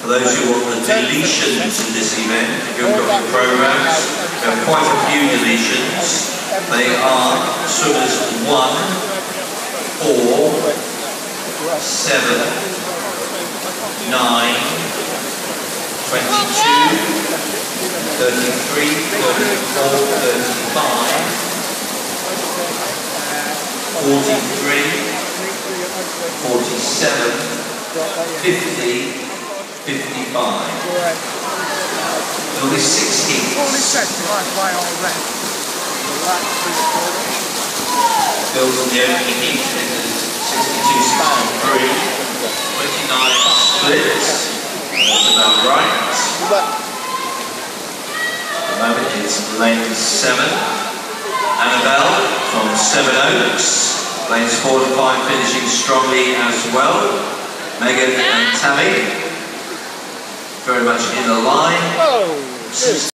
For those who want the deletions in this event, if you've got your programs, there are quite a few deletions. They are swimmers 1, 4, 7, 9, 22, 33, 34, 35, 43, 47, 50, 55. There'll be 6 heats. Builds on the opening heat. This is 62, 63, 29 splits. That's about right. At the moment it's lane 7. Annabelle from Seven Oaks. Lanes 4 to 5 finishing strongly as well. Megan and Taby very much in the line.